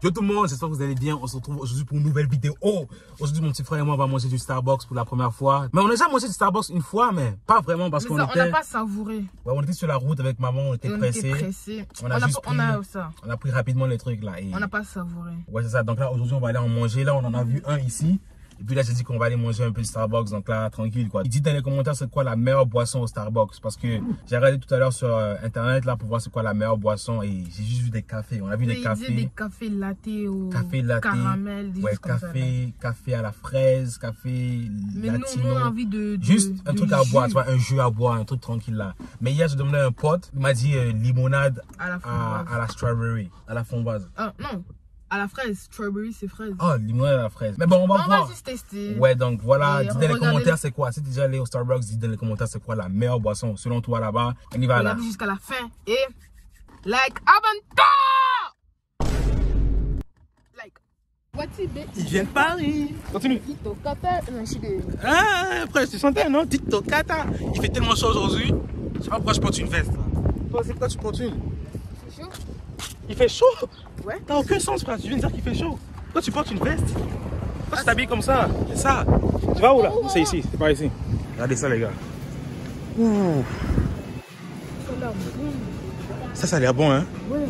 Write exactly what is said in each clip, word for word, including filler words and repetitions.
Yo tout le monde, j'espère que vous allez bien. On se retrouve aujourd'hui pour une nouvelle vidéo. Oh, aujourd'hui, mon petit frère et moi, on va manger du Starbucks pour la première fois. Mais on a déjà mangé du Starbucks une fois, mais pas vraiment parce qu'on était... On n'a pas savouré. Ouais, on était sur la route avec maman, on était on pressés. Était pressé. On a on juste a, pris, on a ça. On a pris rapidement les trucs là. Et... On n'a pas savouré. Ouais, c'est ça. Donc là, aujourd'hui, on va aller en manger. Là, on en a vu un ici. Et puis là, j'ai dit qu'on va aller manger un peu de Starbucks, donc là, tranquille, quoi. Dites dans les commentaires c'est quoi la meilleure boisson au Starbucks. Parce que j'ai regardé tout à l'heure sur euh, Internet, là, pour voir c'est quoi la meilleure boisson. Et j'ai juste vu des cafés. On a vu oui, des cafés. Des cafés latte ou café latte, caramel, des ouais, café, ça, café à la fraise, café mais latino. nous, nous, on a envie de, de juste un de truc jus. à boire, tu vois, un jus à boire, un truc tranquille là. Mais hier, j'ai demandé à un pote, il m'a dit euh, limonade à la, à, à la strawberry, à la framboise. Ah, non. À la fraise, strawberry c'est fraise. Oh, limonade à la fraise. Mais bon, on va on voir. On va juste tester. Ouais, donc voilà, dites dans les commentaires les... c'est quoi. Si tu es déjà allé au Starbucks, dites dans les commentaires c'est quoi la meilleure boisson selon toi là-bas. On y va. Regardez là. jusqu'à la fin. Et like abonne-toi. Like. Il vient de Paris. Continue. Ah, après tu chantais non? Tito Kata. Il fait tellement chaud aujourd'hui. Je sais pas pourquoi je porte une veste. Toi, c'est quoi tu portes une? C'est chaud. Il fait chaud? Ouais. T'as aucun sens, frère. Tu viens de dire qu'il fait chaud. Toi, tu portes une veste. Toi, tu t'habilles comme ça. C'est ça. Tu vas où là? C'est ici. C'est par ici. Regardez ça, les gars. Ouh. Ça, ça a l'air bon, hein? Ouais.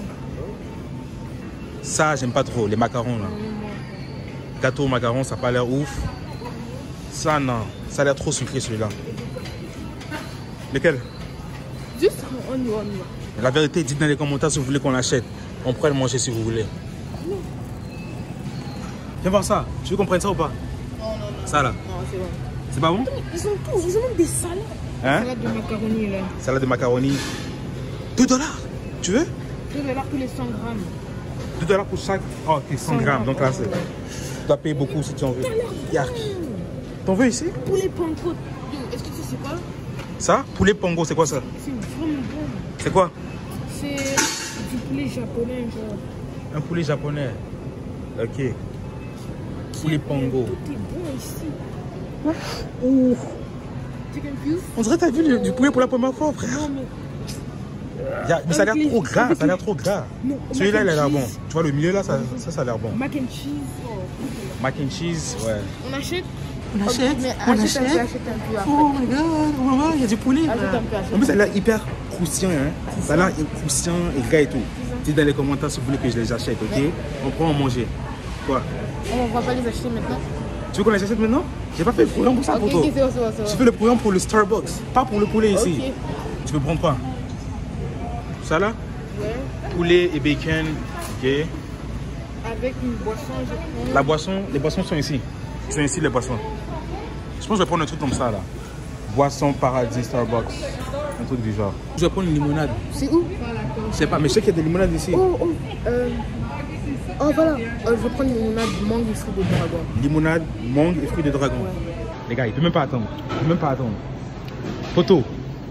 Ça, j'aime pas trop. Les macarons, là. Gâteau au macaron, ça n'a pas l'air ouf. Ça, non. Ça a l'air trop sucré, celui-là. Lequel? Juste, on y va, on y va. La vérité, dites dans les commentaires si vous voulez qu'on l'achète. On pourrait le manger si vous voulez. Non. Viens voir ça. Tu veux qu'on prenne ça ou pas? Non, non, non. Ça là. Non, c'est bon. C'est pas bon? Ils ont tout. Ils ont même des salades. Hein? Salade de macaroni là. Salade de macaroni. deux dollars. Tu veux? deux dollars pour les cent grammes. deux dollars pour chaque. Oh, ok, cent grammes. Donc là, c'est. Tu dois payer beaucoup si tu en veux. Yark. T'en veux ici? Poulet panko. Est-ce que tu sais quoi? Ça? Poulet pongo, c'est quoi ça? C'est vraiment bon. C'est quoi? C'est du poulet japonais, genre. Un poulet japonais. Ok. Poulet pongo. Tout est bon ici. Ouh. Chicken fuse? On dirait que t'as vu du, du poulet pour la première fois, frère. Non, mais. A, mais ça a l'air trop gras, ça a l'air trop gras. Celui-là, il a l'air bon. Tu vois, le milieu là, ça, ça, ça a l'air bon. Mac and cheese. Oh. Mac and cheese, ouais. On achète? On achète? Mais on achète, achète? un peu, achète un peu après. Oh my god, maman, il y a du poulet. Achète un peu, achète. En plus, ça a l'air hyper croustillant, hein. Ça a l'air croustillant et gras et tout. Dites dans les commentaires si vous voulez que je les achète, ok? Ouais. On prend en manger. Quoi? On va pas les acheter maintenant. Tu veux qu'on les achète maintenant? J'ai pas fait le programme pour ça, okay, pour toi. Okay, c'est bon, c'est bon, c'est bon. J'ai fait le programme pour le Starbucks, pas pour le poulet ici. Okay. Tu veux prendre quoi? Ça là? Ouais. Poulet et bacon, ok. Avec une boisson, je prends. La boisson, les boissons sont ici. Sont ici les boissons. Je pense que je vais prendre un truc comme ça là. Boisson paradis Starbucks. Un truc du genre. Je vais prendre une limonade. C'est où? Je sais pas, mais je sais qu'il y a des limonades ici. Oh, oh, euh... oh voilà. Euh, je vais prendre une limonade mangue et fruits de dragon. Limonade, mangue et fruits de dragon. Ouais. Les gars, il peut même pas attendre. Il peut même pas attendre. Photo.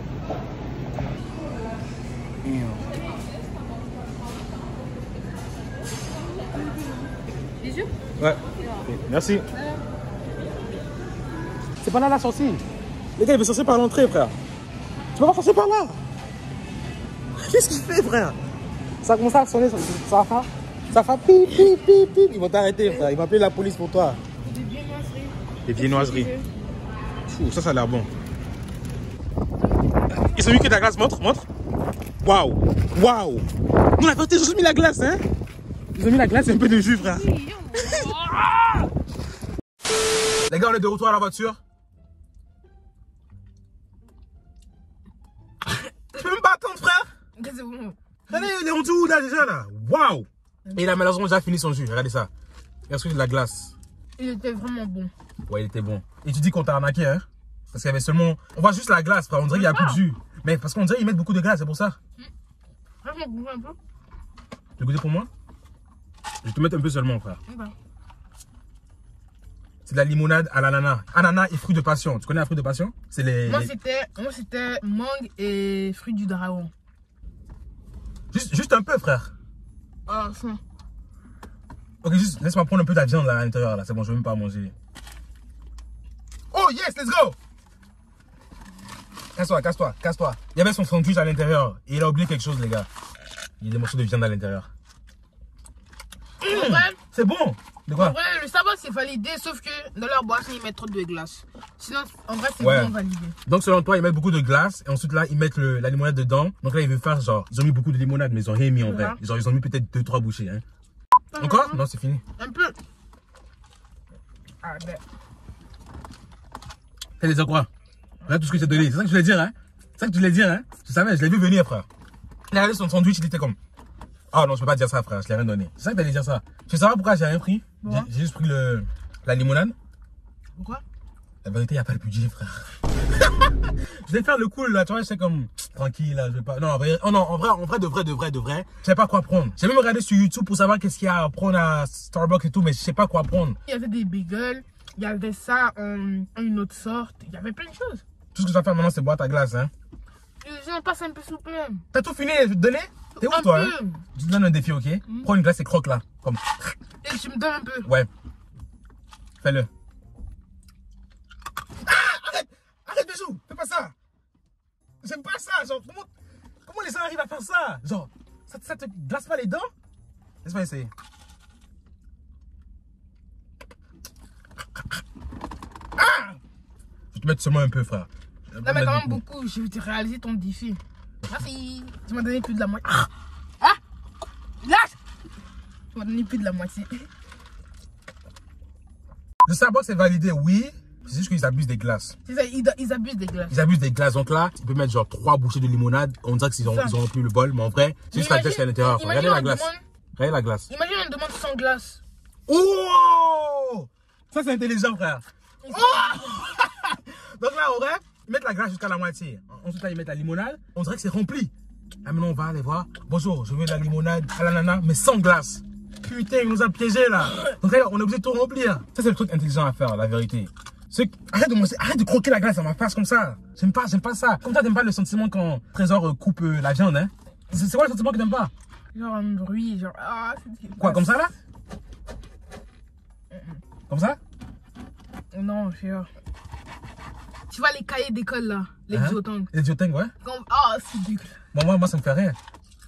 Bisous. Ouais. Okay. Merci. C'est pas là la sortie. Les gars, il veut sortir par l'entrée, frère. Tu peux pas passer par là. Qu'est-ce qu'il fait, frère? Ça commence à sonner, ça va. Ça fait pip, pip, pip, pip. Ils vont t'arrêter, frère. Ils vont appeler la police pour toi. Des viennoiseries. Des viennoiseries. Fou, ça, ça a l'air bon. Ils ont mis que de la glace, montre, montre. Waouh, waouh. Nous, la vérité, ils ont mis la glace, hein. Ils ont mis la glace et un peu de jus, frère. Les gars, on est de retour à la voiture. Tu peux même pas attendre, frère. C'est bon. Regardez, il est rendu où là déjà là? Waouh. Et il a malheureusement déjà fini son jus. Regardez ça. Est-ce que c'est de la glace? Il était vraiment bon. Ouais, il était bon. Et tu dis qu'on t'a arnaqué, hein? Parce qu'il y avait seulement. On voit juste la glace, frère. On dirait qu'il y a plus de jus. Mais parce qu'on dirait qu'ils mettent beaucoup de glace, c'est pour ça. Vraiment goûter un peu. Tu veux goûter pour moi? Je vais te mettre un peu seulement, frère. Okay. C'est de la limonade à l'ananas. Ananas et fruits de passion. Tu connais la fruit de passion? C'est les. Moi, les... c'était moi c'était mangue et fruits du dragon. Juste, juste un peu, frère. Ah, ça. Ok, juste laisse-moi prendre un peu de la viande là à l'intérieur là. C'est bon, je veux même pas manger. Oh yes, let's go! Casse-toi, casse-toi, casse-toi. Il y avait son sandwich à l'intérieur. Et il a oublié quelque chose, les gars. Il y a des morceaux de viande à l'intérieur. Mmh, c'est bon. De quoi? En vrai, le Starbucks c'est validé, sauf que dans leur boisson ils mettent trop de glace. Sinon, en vrai, c'est Ouais. bon validé. Donc selon toi, ils mettent beaucoup de glace et ensuite là, ils mettent le, la limonade dedans. Donc là, ils veulent faire genre, ils ont mis beaucoup de limonade, mais ils ont rien mis en vrai. Ouais. Genre, ils ont mis peut-être deux trois bouchées. Hein. Encore? Non, c'est fini. Un peu. Ah ben. T'as dit quoi? Regarde tout ce que j'ai donné. C'est ça que je voulais dire, hein? C'est ça que tu voulais dire, hein? Tu savais, je l'ai vu venir, frère. Il a regardé son sandwich, il était comme. Ah non, je peux pas dire ça, frère, je l'ai rien donné. C'est ça que t'allais dire ça. Tu veux savoir pourquoi j'ai rien pris? Ouais. J'ai juste pris le, la limonade. Pourquoi? La vérité, il n'y a pas le budget, frère. Je vais faire le cool, là, tu vois, c'est comme, tranquille, là, je vais pas, non, en vrai, oh, non, en vrai, en vrai, de vrai, de vrai, de vrai, je sais pas quoi prendre. J'ai même regardé sur YouTube pour savoir qu'est-ce qu'il y a à prendre à Starbucks et tout, mais je sais pas quoi prendre. Il y avait des bagels, il y avait ça en, en une autre sorte, il y avait plein de choses. Tout ce que je dois faire maintenant, c'est boire ta glace, hein. J'en passe un peu s'il vous plaît. T'as tout fini, je vais te donner? T'es où, Un toi, peu. hein? Je te donne un défi, ok? Mm. Prends une glace et croque là, comme. Et tu me donnes un peu. Ouais. Fais-le. Ah, arrête! Arrête, Bijou! Fais pas ça! J'aime pas ça, genre, comment, comment les gens arrivent à faire ça? Genre, ça, ça te glace pas les dents? Laisse-moi essayer. Ah! Je vais te mettre seulement un peu, frère. Non mais quand même beaucoup, je vais te réaliser ton défi. Merci. Tu m'as donné plus de la moitié. Ah! Ah! Lâche! Tu m'as donné plus de la moitié. Le Starbucks est validé, oui. C'est juste qu'ils abusent des glaces. C'est ça, ils, ils abusent des glaces. Ils abusent des glaces. Donc là, tu peux mettre genre trois bouchées de limonade. On dirait qu'ils ont, ils ont plus le bol, mais en vrai, c'est juste la glace qui est à l'intérieur. Regardez la glace. Demande, Regardez la glace. imagine on demande sans glace. Oh! Ça, c'est intelligent, frère. Oh! Donc là, en vrai, ils mettent la glace jusqu'à la moitié. Ensuite, là, ils mettent la limonade. On dirait que c'est rempli. Là, maintenant, on va aller voir. Bonjour, je veux de la limonade à l'ananas, mais sans glace. Putain, il nous a piégés, là. Donc là, on est obligé de tout remplir. Ça, c'est le truc intelligent à faire, la vérité. Arrête de, manger, arrête de croquer la glace à ma face comme ça. J'aime pas, j'aime pas ça. Comme toi, t'aimes pas le sentiment quand Trésor coupe euh, la viande, hein? C'est quoi le sentiment que t'aimes pas? Genre un bruit, genre... Ah, quoi, comme ça, là? Comme ça? Non, frère. Tu vois les cahiers d'école, là? Les hein? Diotang. Les Diotang, ouais. Comme... Ah, c'est dégueu. Bon, moi, moi, ça me fait rien.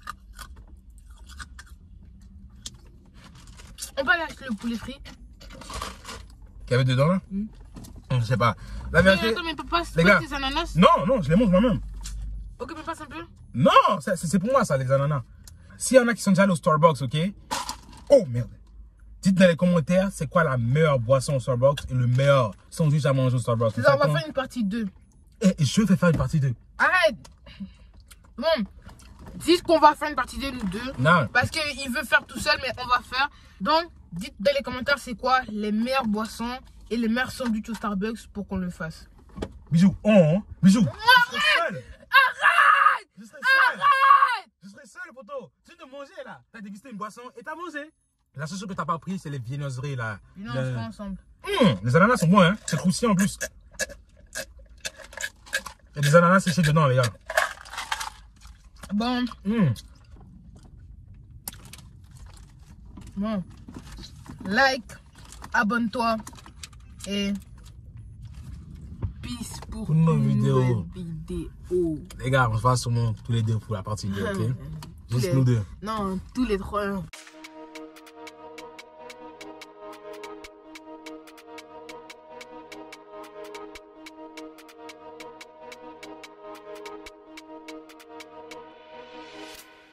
On peut aller acheter le poulet frit? Qu'il y avait dedans, là? Mm. Je sais pas. La vérité... Mais attends, mais papa, c'est les pas gars, tes ananas? Non, non, je les mange moi-même. Ok, mais passe un peu. Non, c'est pour moi, ça, les ananas. S'il y en a qui sont déjà allés au Starbucks, ok? Oh, merde. Dites dans les commentaires, c'est quoi la meilleure boisson au Starbucks et le meilleur sandwich à manger au Starbucks. Ça, on va faire une partie deux. Et, et je vais faire une partie deux. Arrête. Bon, dites qu'on va faire une partie deux, nous deux. Non. Parce qu'il veut faire tout seul, mais on va faire. Donc, dites dans les commentaires, c'est quoi les meilleures boissons et les meilleurs sandwichs au Starbucks pour qu'on le fasse. Bisous. Oh, hein? Bisous. Arrête. Arrête. Je serai seul. Arrête. Je serai seul, poto. Tu viens de manger, là. T'as dégusté une boisson et t'as mangé. La seule chose que t'as pas pris, c'est les viennoiseries, là. Non, on se fait ensemble. Mmh, les ananas sont bons, hein. C'est croustillant, en plus. Il y a des ananas séchés dedans, les gars. Bon. Mmh. Bon. Like, abonne-toi et peace pour, pour nos vidéos. vidéo. Les gars, on se voit sûrement tous les deux pour la partie deux, ok? Juste les... nous deux. Non, tous les trois.